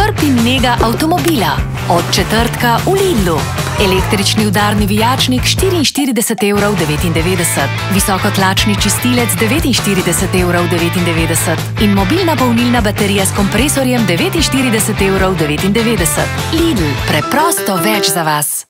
Skrb in nega avtomobila. Od četrtka v Lidlu. Električni udarni vijačnik 44,99 €, visokotlačni čistilec 49,99 € in mobilna polnilna baterija s kompresorjem 49,99 €. Lidl, preprosto več za vas.